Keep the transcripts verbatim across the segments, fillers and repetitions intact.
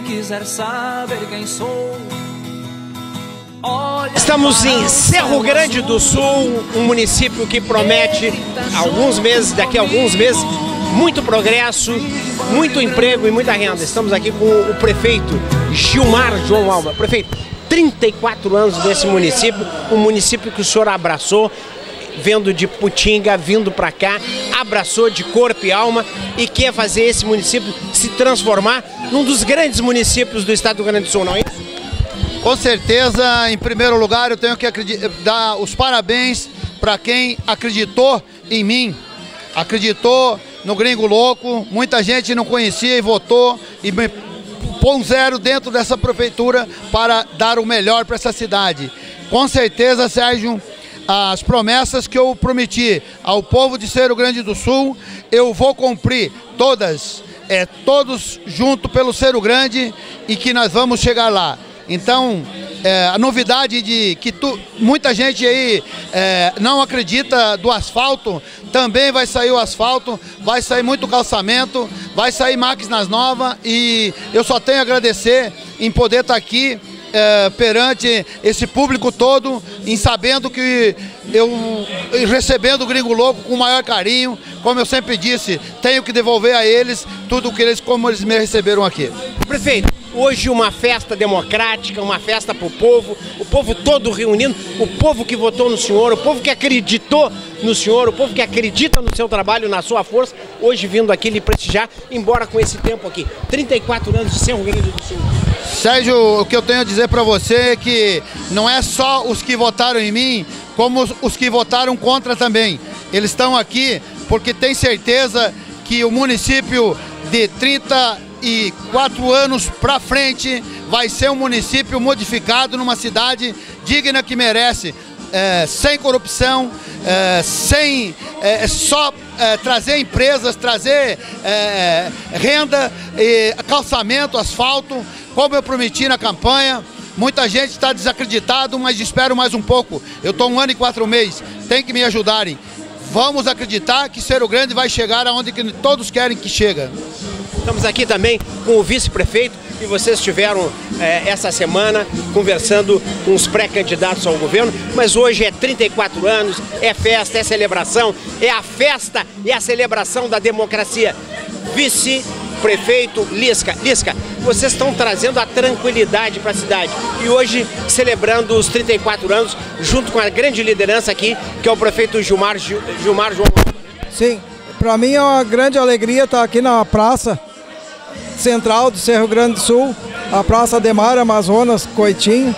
quiser saber quem sou, olha. Estamos em Cerro Grande do Sul, um município que promete alguns meses, daqui a alguns meses, muito progresso, muito emprego e muita renda. Estamos aqui com o prefeito Gilmar João Alba. Prefeito, trinta e quatro anos desse município, um município que o senhor abraçou, vendo de Putinga, vindo para cá, abraçou de corpo e alma e quer fazer esse município se transformar num dos grandes municípios do estado do Rio Grande do Sul, não é isso? Com certeza, em primeiro lugar, eu tenho que dar os parabéns para quem acreditou em mim, acreditou no Gringo Louco. Muita gente não conhecia e votou e me pôs zero dentro dessa prefeitura para dar o melhor para essa cidade. Com certeza, Sérgio, as promessas que eu prometi ao povo de Cerro Grande do Sul, eu vou cumprir todas, é, todos junto pelo Cerro Grande, e que nós vamos chegar lá. Então, é, a novidade de que tu, muita gente aí é, não acredita do asfalto, também vai sair o asfalto, vai sair muito calçamento, vai sair máquinas novas, e eu só tenho a agradecer em poder estar aqui É, perante esse público todo, em sabendo que eu, recebendo o Gringo Louco com o maior carinho, como eu sempre disse, tenho que devolver a eles tudo que eles, como eles me receberam aqui. Prefeito, hoje uma festa democrática, uma festa para o povo, o povo todo reunindo, o povo que votou no senhor, o povo que acreditou no senhor, o povo que acredita no seu trabalho, na sua força, hoje vindo aqui lhe prestigiar, embora com esse tempo aqui, trinta e quatro anos de Cerro Grande do Sul. Sérgio, o que eu tenho a dizer para você é que não é só os que votaram em mim, como os, os que votaram contra também. Eles estão aqui porque tem certeza que o município de trinta e quatro anos para frente vai ser um município modificado numa cidade digna que merece, é, sem corrupção, é, sem é, só é, trazer empresas, trazer é, renda, e calçamento, asfalto, como eu prometi na campanha. Muita gente está desacreditado, mas espero mais um pouco. Eu estou um ano e quatro meses, tem que me ajudarem. Vamos acreditar que Cerro Grande vai chegar aonde que todos querem que chegue. Estamos aqui também com o vice-prefeito, e vocês estiveram é, essa semana conversando com os pré-candidatos ao governo, mas hoje é trinta e quatro anos, é festa, é celebração, é a festa e a celebração da democracia. Vice-prefeito Lisca, Lisca, vocês estão trazendo a tranquilidade para a cidade e hoje celebrando os trinta e quatro anos junto com a grande liderança aqui, que é o prefeito Gilmar, Gilmar João. Sim, para mim é uma grande alegria estar aqui na praça central do Cerro Grande do Sul, a Praça Ademar Amazonas, Coitinho.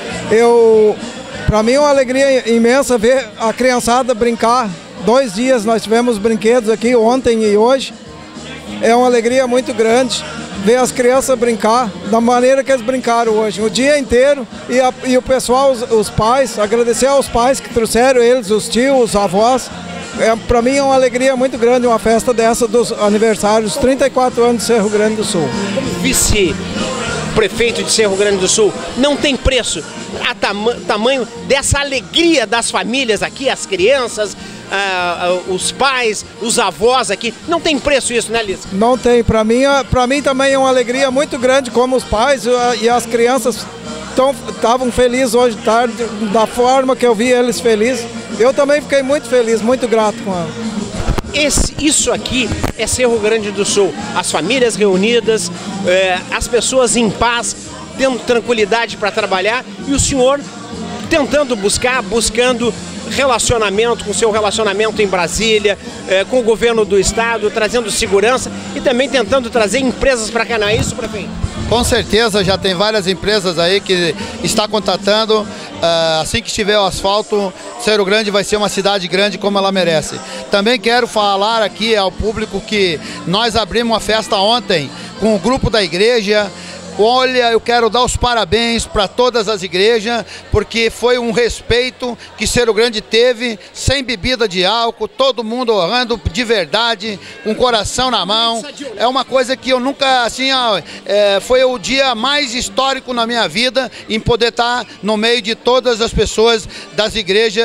Eu, para mim é uma alegria imensa ver a criançada brincar. Dois dias nós tivemos brinquedos aqui, ontem e hoje. É uma alegria muito grande ver as crianças brincar da maneira que eles brincaram hoje, o dia inteiro. E, a, e o pessoal, os, os pais, agradecer aos pais que trouxeram eles, os tios, os avós. É, para mim é uma alegria muito grande uma festa dessa dos aniversários, trinta e quatro anos de Cerro Grande do Sul. Como vice-prefeito de Cerro Grande do Sul, não tem preço a tama tamanho dessa alegria das famílias aqui, as crianças, ah, ah, os pais, os avós aqui. Não tem preço isso, né, Liz? Não tem. Para mim, para mim também é uma alegria muito grande, como os pais e as crianças estavam felizes hoje de tarde, da forma que eu vi eles felizes. Eu também fiquei muito feliz, muito grato com ela. Esse, isso aqui é Cerro Grande do Sul. As famílias reunidas, é, as pessoas em paz, tendo tranquilidade para trabalhar, e o senhor tentando buscar, buscando relacionamento, com seu relacionamento em Brasília, é, com o governo do estado, trazendo segurança e também tentando trazer empresas para cá. Não é isso, prefeito? Com certeza, já tem várias empresas aí que está contatando. Uh, assim que estiver o asfalto, Cerro Grande vai ser uma cidade grande como ela merece. Também quero falar aqui ao público que nós abrimos uma festa ontem com o grupo da igreja. Olha, eu quero dar os parabéns para todas as igrejas, porque foi um respeito que Cerro Grande teve, sem bebida de álcool, todo mundo orando de verdade, com o coração na mão. É uma coisa que eu nunca, assim, ó, é, foi o dia mais histórico na minha vida, em poder estar no meio de todas as pessoas das igrejas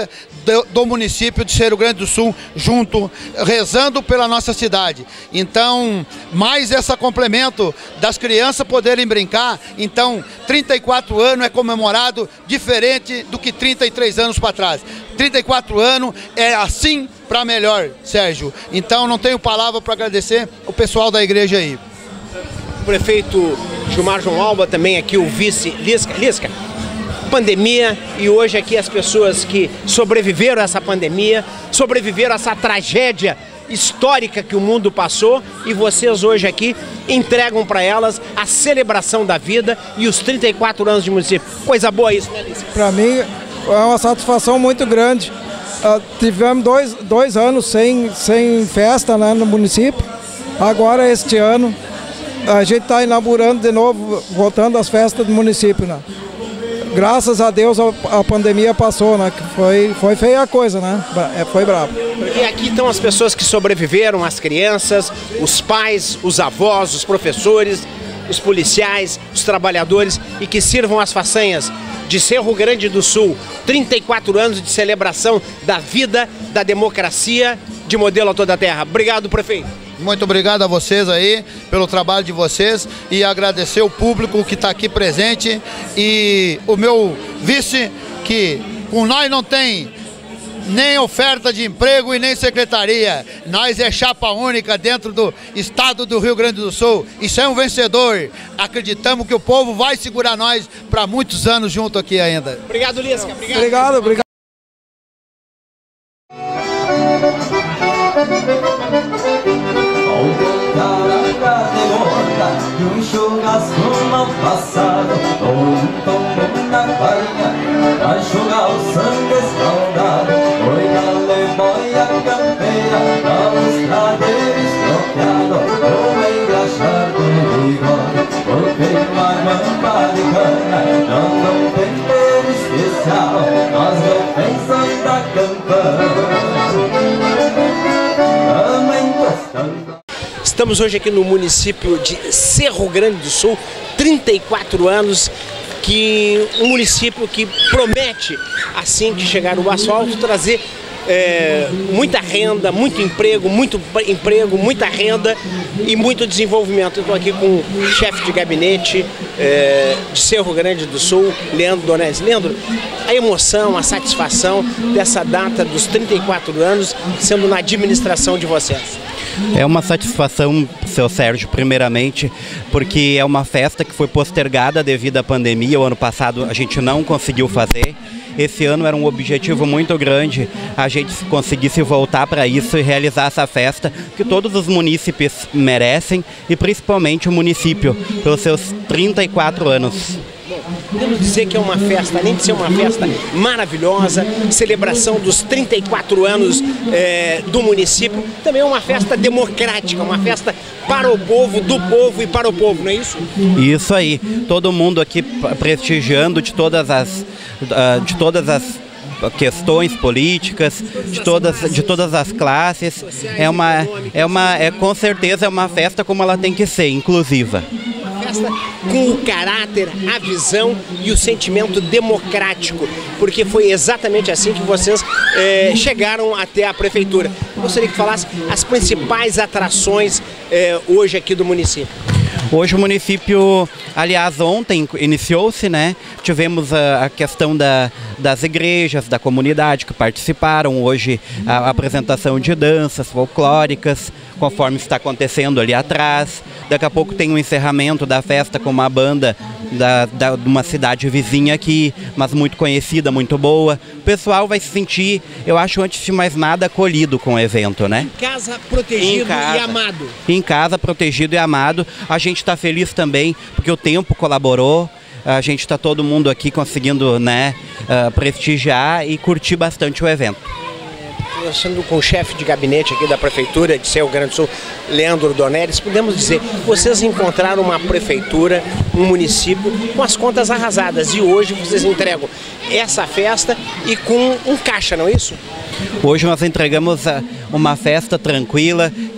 do, do município de Cerro Grande do Sul, junto, rezando pela nossa cidade. Então, mais esse complemento das crianças poderem brincar. Então, trinta e quatro anos é comemorado diferente do que trinta e três anos para trás. trinta e quatro anos é assim para melhor, Sérgio. Então, não tenho palavra para agradecer o pessoal da igreja aí. O prefeito Gilmar João Alba, também aqui o vice Lisca. Lisca, pandemia, e hoje aqui as pessoas que sobreviveram a essa pandemia, sobreviveram a essa tragédia histórica que o mundo passou, e vocês hoje aqui entregam para elas a celebração da vida e os trinta e quatro anos de município. Coisa boa isso, né, Lisca? Para mim é uma satisfação muito grande. Uh, tivemos dois, dois anos sem, sem festa, né, no município. Agora, este ano, a gente está inaugurando de novo, voltando às festas do município, né? Graças a Deus a, a pandemia passou, né? Foi, foi feia a coisa, né? Foi brabo. E aqui estão as pessoas que sobreviveram, as crianças, os pais, os avós, os professores, os policiais, os trabalhadores, e que sirvam as façanhas de Cerro Grande do Sul. trinta e quatro anos de celebração da vida, da democracia, de modelo a toda a terra. Obrigado, prefeito. Muito obrigado a vocês aí, pelo trabalho de vocês, e agradecer o público que está aqui presente, e o meu vice, que com nós não tem nem oferta de emprego e nem secretaria. Nós é chapa única dentro do estado do Rio Grande do Sul. Isso é um vencedor. Acreditamos que o povo vai segurar nós para muitos anos junto aqui ainda. Obrigado, Lisca. Obrigado. Obrigado, obrigado. Ao voltar a cadeirota de um churrasco mal passado, com um tombo na farinha pra enxugar o sangue escaldado. Foi na leboia campeira pra mostrar dele estropiado, vou engraxar do bigode, coloquei uma mamba de cana, dando um tempero especial nas refeições da campanha. Estamos hoje aqui no município de Cerro Grande do Sul, trinta e quatro anos, que um município que promete, assim que chegar o asfalto, trazer é, muita renda, muito emprego, muito emprego, muita renda e muito desenvolvimento. Estou aqui com o chefe de gabinete é, de Cerro Grande do Sul, Leandro Donés. Leandro, a emoção, a satisfação dessa data dos trinta e quatro anos sendo na administração de vocês. É uma satisfação, seu Sérgio, primeiramente, porque é uma festa que foi postergada devido à pandemia. O ano passado a gente não conseguiu fazer. Esse ano era um objetivo muito grande, a gente conseguisse voltar para isso e realizar essa festa que todos os munícipes merecem, e principalmente o município, pelos seus trinta e quatro anos. Podemos dizer que é uma festa, além de ser uma festa maravilhosa, celebração dos trinta e quatro anos é, do município, também é uma festa democrática, uma festa para o povo, do povo e para o povo, não é isso? Isso aí, todo mundo aqui prestigiando de todas as, de todas as questões políticas, de todas, de todas as classes. É uma, é uma, é, com certeza é uma festa como ela tem que ser, inclusiva. Festa com o caráter, a visão e o sentimento democrático, porque foi exatamente assim que vocês é, chegaram até a prefeitura. Eu gostaria que falasse as principais atrações é, hoje aqui do município. Hoje o município, aliás, ontem iniciou-se, né? Tivemos a, a questão da, das igrejas, da comunidade que participaram. Hoje a, a apresentação de danças folclóricas, conforme está acontecendo ali atrás. Daqui a pouco tem um encerramento da festa com uma banda da, da, de uma cidade vizinha aqui, mas muito conhecida, muito boa. O pessoal vai se sentir, eu acho, antes de mais nada, acolhido com o evento, né? Em casa, protegido em casa, e amado. Em casa, protegido e amado. A gente está feliz também, porque o tempo colaborou. A gente está todo mundo aqui conseguindo, né, uh, prestigiar e curtir bastante o evento. Conversando com o chefe de gabinete aqui da Prefeitura de Cerro Grande do Sul, Leandro Donés, podemos dizer, vocês encontraram uma prefeitura, um município com as contas arrasadas, e hoje vocês entregam essa festa e com um caixa, não é isso? Hoje nós entregamos uma festa tranquila, que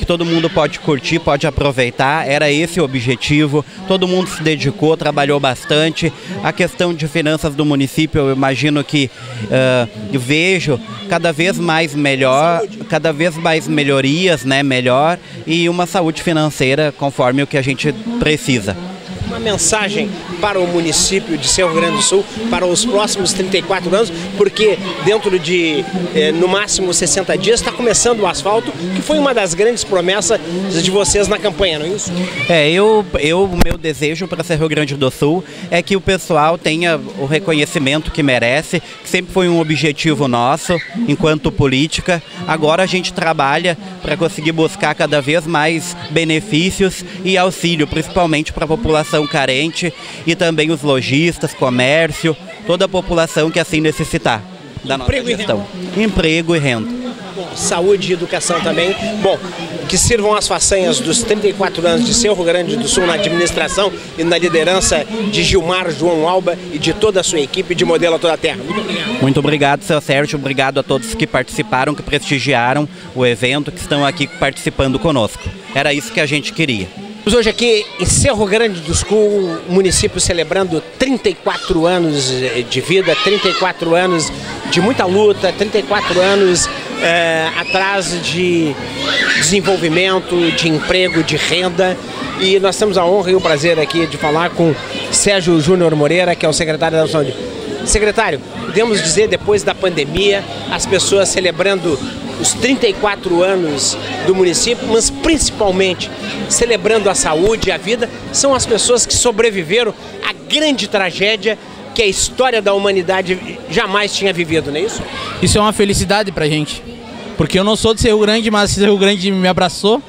todo mundo pode curtir, pode aproveitar. Era esse o objetivo. Todo mundo se dedicou, trabalhou bastante. A questão de finanças do município, eu imagino que uh, vejo cada vez mais melhor, cada vez mais melhorias, né, melhor, e uma saúde financeira conforme o que a gente precisa. Uma mensagem para o município de Cerro Grande do Sul para os próximos trinta e quatro anos, porque dentro de, eh, no máximo, sessenta dias, está começando o asfalto, que foi uma das grandes promessas de vocês na campanha, não é isso? É, eu, eu, o meu desejo para Cerro Grande do Sul é que o pessoal tenha o reconhecimento que merece, que sempre foi um objetivo nosso, enquanto política. Agora a gente trabalha para conseguir buscar cada vez mais benefícios e auxílio, principalmente para a população carente e também os lojistas, comércio, toda a população que assim necessitar da nossa Emprego gestão. E renda. Emprego e renda. Bom, saúde e educação também. Bom, que sirvam as façanhas dos trinta e quatro anos de Cerro Grande do Sul na administração e na liderança de Gilmar João Alba e de toda a sua equipe de Modelo a Toda a Terra. Muito obrigado. Muito obrigado, seu Sérgio. Obrigado a todos que participaram, que prestigiaram o evento, que estão aqui participando conosco. Era isso que a gente queria. Hoje aqui em Cerro Grande do Sul, o município celebrando trinta e quatro anos de vida, trinta e quatro anos de muita luta, trinta e quatro anos é, atrás de desenvolvimento, de emprego, de renda. E nós temos a honra e o prazer aqui de falar com Sérgio Júnior Moreira, que é o secretário da Saúde. Secretário, podemos dizer, depois da pandemia, as pessoas celebrando os trinta e quatro anos do município, mas principalmente celebrando a saúde e a vida, são as pessoas que sobreviveram à grande tragédia que a história da humanidade jamais tinha vivido, não é isso? Isso é uma felicidade pra gente, porque eu não sou de Cerro Grande, mas Cerro Grande me abraçou,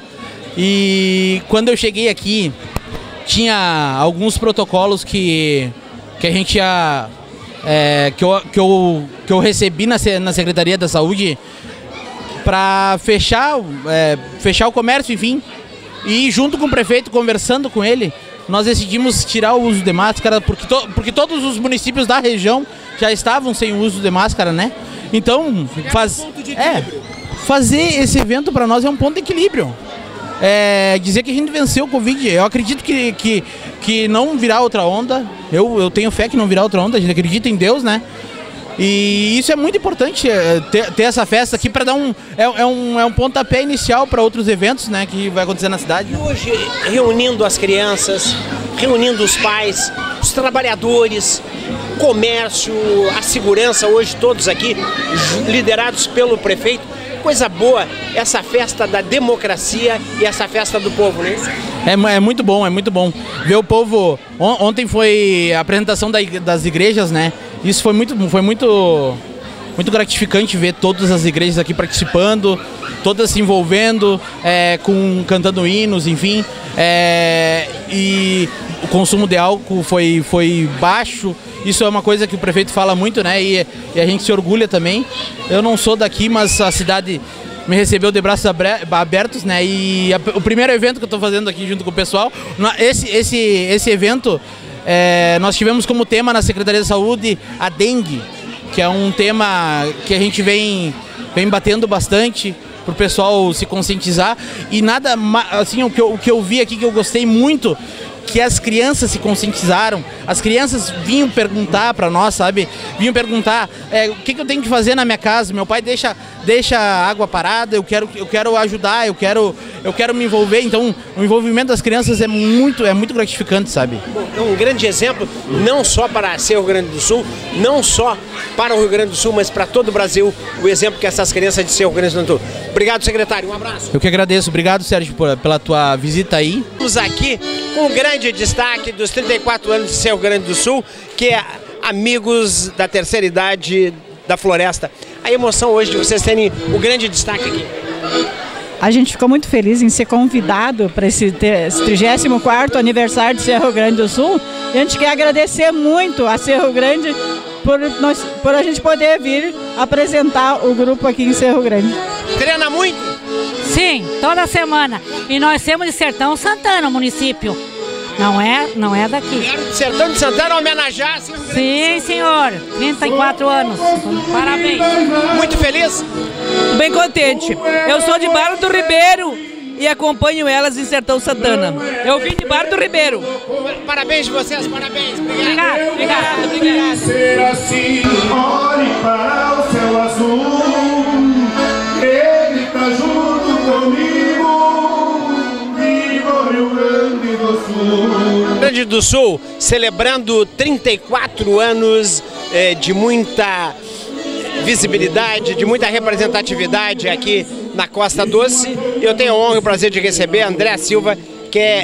e quando eu cheguei aqui, tinha alguns protocolos que, que a gente ia, é, que, eu, que, eu, que eu recebi na, na Secretaria da Saúde para fechar, é, fechar o comércio, enfim. E junto com o prefeito, conversando com ele, nós decidimos tirar o uso de máscara, porque, to, porque todos os municípios da região já estavam sem o uso de máscara, né? Então, faz, é, fazer esse evento para nós é um ponto de equilíbrio. É, dizer que a gente venceu o Covid, eu acredito que, que, que não virá outra onda, eu, eu tenho fé que não virá outra onda, a gente acredita em Deus, né? E isso é muito importante, ter, ter essa festa aqui para dar um é, é um é um pontapé inicial para outros eventos, né, que vai acontecer na cidade. E hoje, reunindo as crianças, reunindo os pais, os trabalhadores, comércio, a segurança, hoje todos aqui liderados pelo prefeito. Coisa boa, essa festa da democracia e essa festa do povo, né? É, é muito bom, é muito bom ver o povo. On, ontem foi a apresentação da, das igrejas, né? Isso foi muito, foi muito, muito gratificante ver todas as igrejas aqui participando, todas se envolvendo, é, com cantando hinos, enfim. É, e o consumo de álcool foi, foi baixo. Isso é uma coisa que o prefeito fala muito, né? E, e a gente se orgulha também. Eu não sou daqui, mas a cidade me recebeu de braços abertos, né? E a, o primeiro evento que eu estou fazendo aqui junto com o pessoal, esse, esse, esse evento, é, nós tivemos como tema na Secretaria de Saúde a dengue, que é um tema que a gente vem, vem batendo bastante para o pessoal se conscientizar. E nada, assim, o que, eu, o que eu vi aqui que eu gostei muito, que as crianças se conscientizaram, as crianças vinham perguntar para nós, sabe? Vinham perguntar, é, o que, que eu tenho que fazer na minha casa? Meu pai deixa, deixa a água parada, eu quero, eu quero ajudar, eu quero, eu quero me envolver. Então, o envolvimento das crianças é muito, é muito gratificante, sabe? É um grande exemplo, não só para Cerro Grande do Sul, não só para o Rio Grande do Sul, mas para todo o Brasil, o exemplo que essas crianças de Cerro Grande do Sul. Obrigado, secretário, um abraço. Eu que agradeço, obrigado, Sérgio, por, pela tua visita aí. Estamos aqui com o grande destaque dos trinta e quatro anos de Cerro Grande do Sul, que é Amigos da Terceira Idade da Floresta. A emoção hoje de vocês terem o grande destaque aqui. A gente ficou muito feliz em ser convidado para esse trigésimo quarto aniversário de Cerro Grande do Sul. E a gente quer agradecer muito a Cerro Grande por, nós, por a gente poder vir apresentar o grupo aqui em Cerro Grande. Treina muito? Sim, toda semana. E nós temos de Sertão Santana, o município. Não é, não é daqui. Vieram de Sertão de Santana homenagear Cerro Grande. Sim, senhor. trinta e quatro anos. Parabéns. Muito feliz? Bem contente. Eu sou de Barra do Ribeiro e acompanho elas em Sertão Santana. Eu vim de Bar do Ribeiro. Parabéns de vocês, parabéns. Obrigado, obrigado, obrigado. Ser assim, olhe para o céu azul, ele tá junto comigo, viva Rio Grande do Sul. Rio Grande do Sul celebrando trinta e quatro anos eh, de muita visibilidade, de muita representatividade aqui na Costa Doce. Eu tenho a honra e o prazer de receber André Silva, que é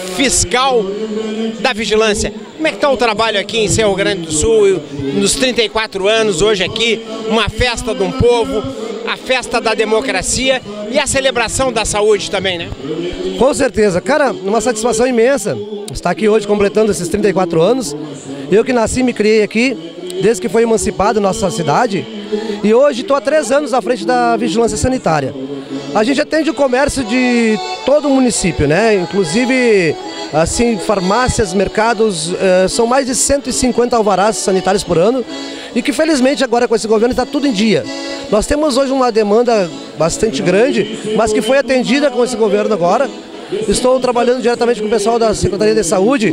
fiscal da vigilância. Como é que está o trabalho aqui em Cerro Grande do Sul, nos trinta e quatro anos, hoje aqui, uma festa de um povo, a festa da democracia e a celebração da saúde também, né? Com certeza. Cara, uma satisfação imensa estar aqui hoje completando esses trinta e quatro anos. Eu que nasci e me criei aqui, desde que foi emancipada nossa cidade, e hoje estou há três anos à frente da vigilância sanitária. A gente atende o comércio de todo o município, né? Inclusive, assim, farmácias, mercados, eh, são mais de cento e cinquenta alvarás sanitários por ano e que felizmente agora com esse governo está tudo em dia. Nós temos hoje uma demanda bastante grande, mas que foi atendida com esse governo agora. Estou trabalhando diretamente com o pessoal da Secretaria de Saúde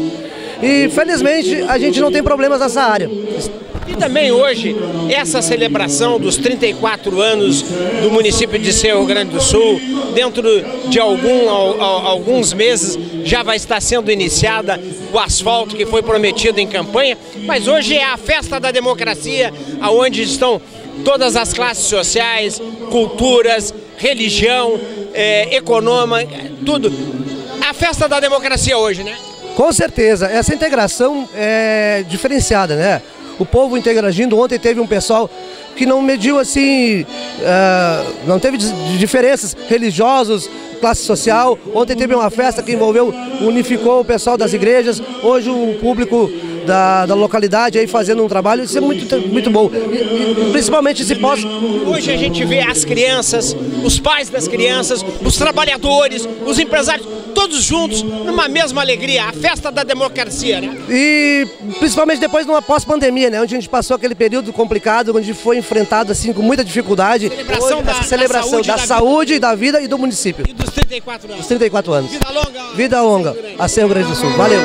e felizmente a gente não tem problemas nessa área. E também hoje, essa celebração dos trinta e quatro anos do município de Cerro Grande do Sul, dentro de algum, alguns meses, já vai estar sendo iniciada o asfalto que foi prometido em campanha, mas hoje é a festa da democracia, onde estão todas as classes sociais, culturas, religião, é, econômica, tudo. A festa da democracia hoje, né? Com certeza, essa integração é diferenciada, né? O povo interagindo. Ontem teve um pessoal que não mediu assim, uh, não teve diferenças religiosas, classe social. Ontem teve uma festa que envolveu, unificou o pessoal das igrejas. Hoje o público da, da localidade aí fazendo um trabalho, isso é muito, muito bom. E, e, principalmente esse pós. Hoje a gente vê as crianças, os pais das crianças, os trabalhadores, os empresários, todos juntos numa mesma alegria, a festa da democracia, né? E principalmente depois de uma pós-pandemia, né? Onde a gente passou aquele período complicado, onde foi enfrentado assim com muita dificuldade. Celebração Hoje, da, essa celebração da saúde, da, da saúde vida. da vida e do município. E dos trinta e quatro anos. Dos trinta e quatro anos. Vida longa. Vida longa a Cerro Grande do Sul. Valeu.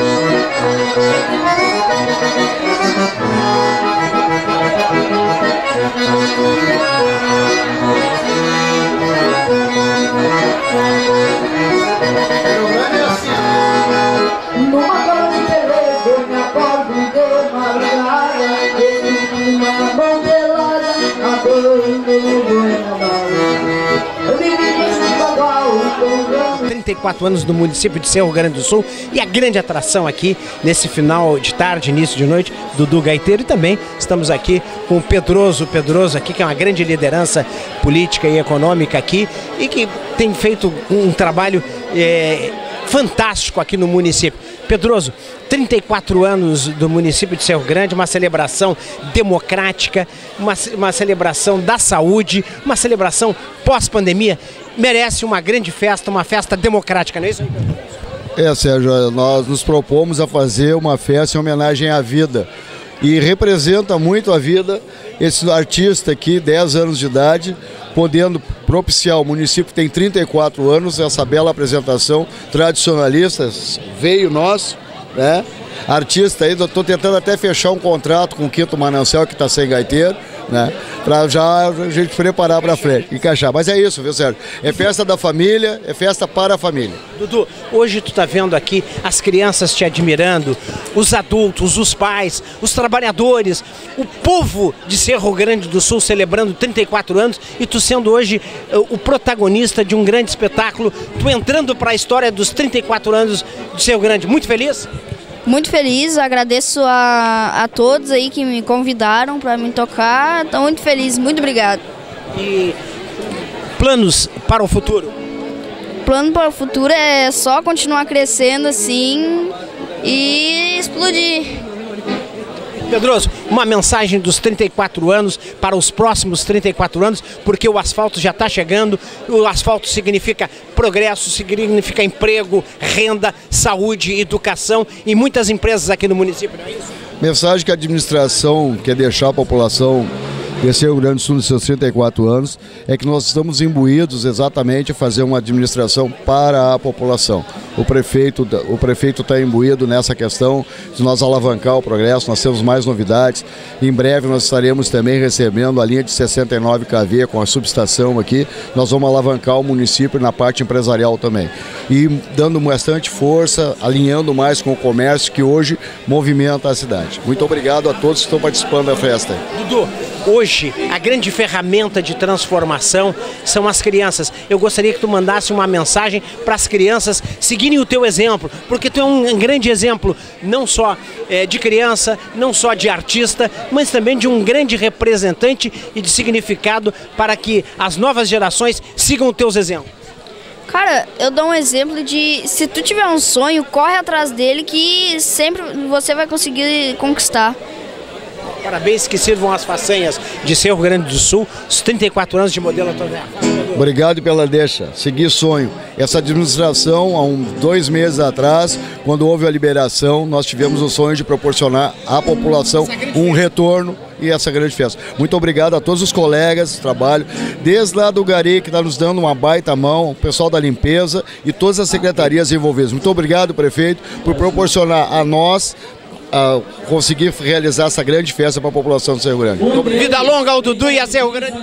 trinta e quatro anos do município de Cerro Grande do Sul e a grande atração aqui nesse final de tarde, início de noite, Dudu Gaiteiro, e também estamos aqui com o Pedroso, Pedroso aqui que é uma grande liderança política e econômica aqui e que tem feito um trabalho é, fantástico aqui no município. Pedroso, trinta e quatro anos do município de Cerro Grande, uma celebração democrática, uma, uma celebração da saúde, uma celebração pós-pandemia, merece uma grande festa, uma festa democrática, não é isso? É, Sérgio, nós nos propomos a fazer uma festa em homenagem à vida e representa muito a vida esse artista aqui, dez anos de idade, podendo propiciar o município que tem trinta e quatro anos, essa bela apresentação tradicionalista, veio nosso, né? Artista aí, estou tentando até fechar um contrato com o Quinto Manancial, que está sem gaiteiro, né? Para já a gente preparar para frente, encaixar. Mas é isso, viu, Sérgio? É festa da família, é festa para a família. Dudu, hoje tu tá vendo aqui as crianças te admirando, os adultos, os pais, os trabalhadores, o povo de Cerro Grande do Sul celebrando trinta e quatro anos e tu sendo hoje o protagonista de um grande espetáculo, tu entrando para a história dos trinta e quatro anos de Cerro Grande. Muito feliz? Muito feliz, agradeço a, a todos aí que me convidaram para me tocar, estou muito feliz, muito obrigado. E planos para o futuro? Plano para o futuro é só continuar crescendo assim e explodir. Pedroso, uma mensagem dos trinta e quatro anos para os próximos trinta e quatro anos, porque o asfalto já está chegando, o asfalto significa progresso, significa emprego, renda, saúde, educação e muitas empresas aqui no município, não é isso? Mensagem que a administração quer deixar a população desse Rio Grande do Sul nos seus trinta e quatro anos, é que nós estamos imbuídos exatamente a fazer uma administração para a população. O prefeito o prefeito está imbuído nessa questão de nós alavancar o progresso. Nós temos mais novidades. Em breve nós estaremos também recebendo a linha de sessenta e nove kV com a subestação aqui. Nós vamos alavancar o município na parte empresarial também. E dando bastante força, alinhando mais com o comércio que hoje movimenta a cidade. Muito obrigado a todos que estão participando da festa. Dudu, hoje a grande ferramenta de transformação são as crianças. Eu gostaria que tu mandasse uma mensagem para as crianças seguirem o teu exemplo, porque tu é um grande exemplo, não só é, de criança, não só de artista, mas também de um grande representante e de significado para que as novas gerações sigam os teus exemplos. Cara, eu dou um exemplo de, se tu tiver um sonho, corre atrás dele que sempre você vai conseguir conquistar. Parabéns, que sirvam as façanhas de Cerro Grande do Sul, os trinta e quatro anos de modelo atual. Obrigado pela deixa. Seguir sonho. Essa administração, há uns dois meses atrás, quando houve a liberação, nós tivemos o sonho de proporcionar à população um retorno e essa grande festa. Muito obrigado a todos os colegas de trabalho, desde lá do Gari, que está nos dando uma baita mão, o pessoal da limpeza e todas as secretarias envolvidas. Muito obrigado, prefeito, por proporcionar a nós a conseguir realizar essa grande festa para a população do Cerro Grande. Vida longa ao Dudu e a Cerro Grande.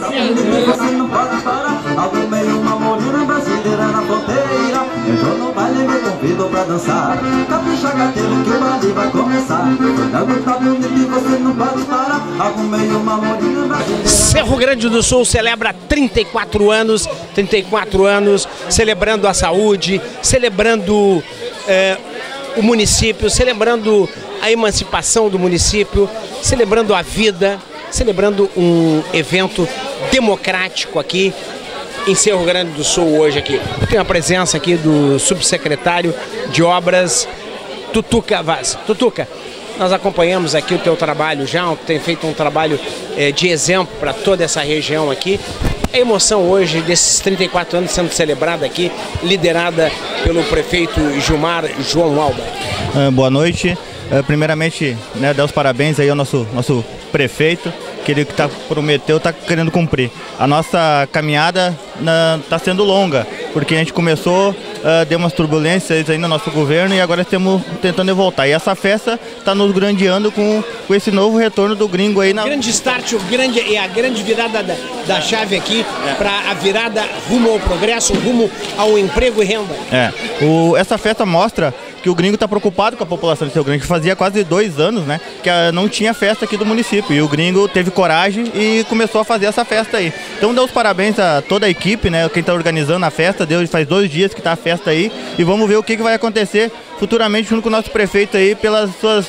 Cerro Grande do Sul celebra trinta e quatro anos, trinta e quatro anos, celebrando a saúde, celebrando é, o município, celebrando a emancipação do município, celebrando a vida, celebrando um evento democrático aqui em Cerro Grande do Sul hoje aqui. Tem a presença aqui do subsecretário de Obras, Tutuca Vaz. Tutuca, nós acompanhamos aqui o teu trabalho já, tem feito um trabalho é, de exemplo para toda essa região aqui. A emoção hoje desses trinta e quatro anos sendo celebrada aqui, liderada pelo prefeito Gilmar João Alba. Uh, boa noite. Uh, primeiramente, né, dar os parabéns aí ao nosso, nosso prefeito, que ele que tá, prometeu, está querendo cumprir. A nossa caminhada está sendo longa, porque a gente começou, uh, deu umas turbulências aí no nosso governo e agora estamos tentando voltar. E essa festa está nos grandeando com, com esse novo retorno do gringo aí. Na... O grande start, o grande, é a grande virada da, da chave aqui, é. para a virada rumo ao progresso, rumo ao emprego e renda. É, o, essa festa mostra que o gringo está preocupado com a população de Cerro Grande, que fazia quase dois anos, né, que a, não tinha festa aqui do município, e o gringo teve coragem e começou a fazer essa festa aí. Então dá os parabéns a toda a equipe, né, quem está organizando a festa, deu, faz dois dias que está a festa aí, e vamos ver o que, que vai acontecer futuramente junto com o nosso prefeito aí, pelas suas,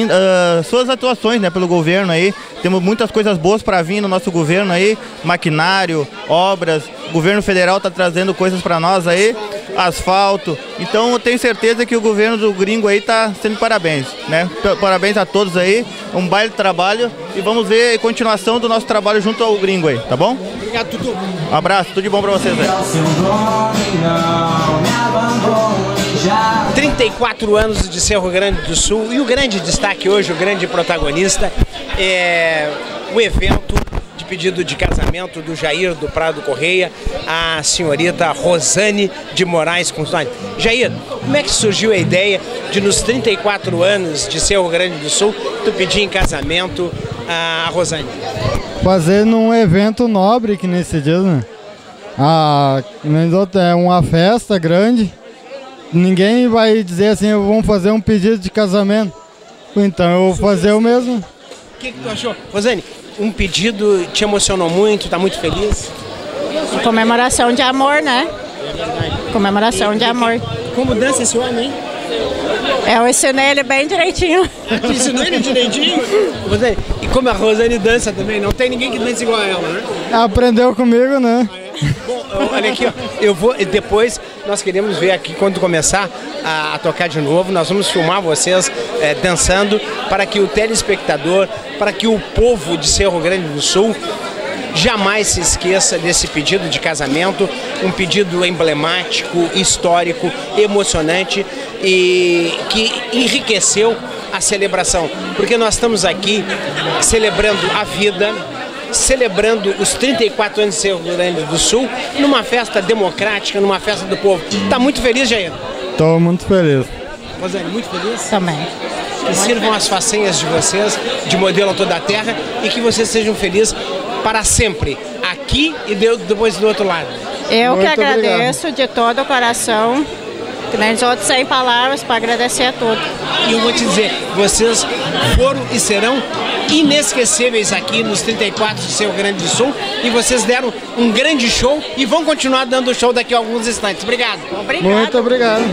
uh, suas atuações, né, pelo governo aí. Temos muitas coisas boas para vir no nosso governo aí, maquinário, obras, o governo federal está trazendo coisas para nós aí, asfalto. Então eu tenho certeza que o governo do gringo aí está sendo parabéns, né? Parabéns a todos aí, um baile de trabalho e vamos ver a continuação do nosso trabalho junto ao gringo aí, tá bom? Obrigado, Tutu. Um abraço, tudo de bom para vocês aí. trinta e quatro anos de Cerro Grande do Sul e o grande destaque hoje, o grande protagonista é o evento de pedido de casamento do Jair do Prado Correia, a senhorita Rosane de Moraes Constantino. Jair, como é que surgiu a ideia de nos trinta e quatro anos de Cerro Grande do Sul tu pedir em casamento a Rosane? Fazer num evento nobre que nesse dia, né? Ah, é uma festa grande. Ninguém vai dizer assim, vamos fazer um pedido de casamento. Então eu vou fazer o mesmo. O que, que tu achou? Rosane, um pedido te emocionou muito, tá muito feliz? Comemoração de amor, né? É verdade. Comemoração e, de amor. Como dança esse homem, hein? É, eu ensinei ele bem direitinho. Ah, tu ensinou ele direitinho? Rosane, e como a Rosane dança também, não tem ninguém que dança igual a ela, né? Aprendeu comigo, né? Bom, olha aqui, ó, eu vou, depois nós queremos ver aqui, quando começar a, a tocar de novo, nós vamos filmar vocês é, dançando para que o telespectador, para que o povo de Cerro Grande do Sul jamais se esqueça desse pedido de casamento, um pedido emblemático, histórico, emocionante e que enriqueceu a celebração, porque nós estamos aqui celebrando a vida, celebrando os trinta e quatro anos de Cerro Grande do Sul, numa festa democrática, numa festa do povo. Tá muito feliz, Jair? Estou muito feliz. Rosane, muito feliz? Também. Que sirvam as façanhas de vocês, de modelo a toda a terra, e que vocês sejam felizes para sempre, aqui e depois do outro lado. Eu muito que agradeço obrigado. De todo o coração, que nem os outros sem palavras para agradecer a todos. E eu vou te dizer, vocês foram e serão inesquecíveis aqui nos trinta e quatro do Cerro Grande do Sul, e vocês deram um grande show e vão continuar dando show daqui a alguns instantes. Obrigado. Obrigado. Muito obrigado.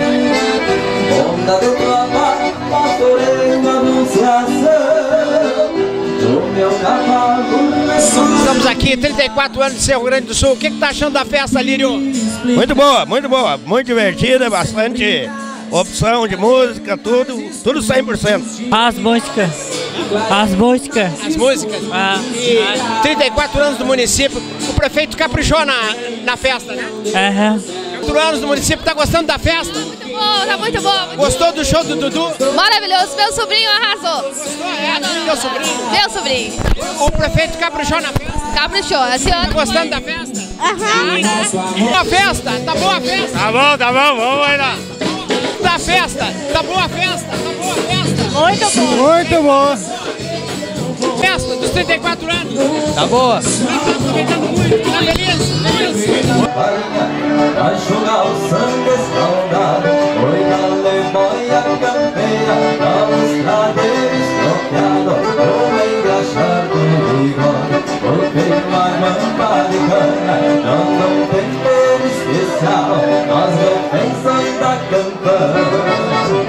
Estamos aqui, trinta e quatro anos de Cerro Grande do Sul. O que que tá achando da festa, Lírio? Muito boa, muito boa, muito divertida, bastante opção de música, tudo, tudo cem por cento. As músicas, as músicas. As músicas? Ah, e trinta e quatro anos do município, o prefeito caprichou na, na festa, né? Aham. quatro anos do município, tá gostando da festa? Muito bom, tá muito bom. Muito Gostou do show do Dudu? Maravilhoso, meu sobrinho arrasou. Gostou, é? Meu sobrinho? Meu sobrinho. O prefeito caprichou na festa? Caprichou, a senhora. Tá gostando da festa? Aham. Boa festa, tá boa a festa? Tá bom, tá bom, vamos lá. Da festa, tá boa a festa? Tá boa a festa? Muito bom. Muito bom. Festa dos trinta e quatro anos. Tá boa. Tá feliz? Feliz? Vai jogar o sangue escaldado, oi da Alemanha campeia, da estradeira estropiada, vou engraxar do bigode, porque uma mamba de cana, já não tem ter especial, nas defensas da campanha.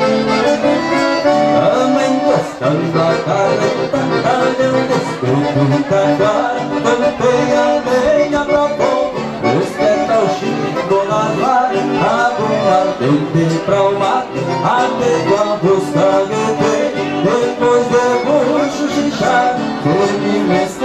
Também gostando a carreta, talhando escuto taquara, campeia meia pra pouco, espeta o chico nas lares, abre ardente pra o mate, ardego a busca que tem, depois de bucho xixado, dorme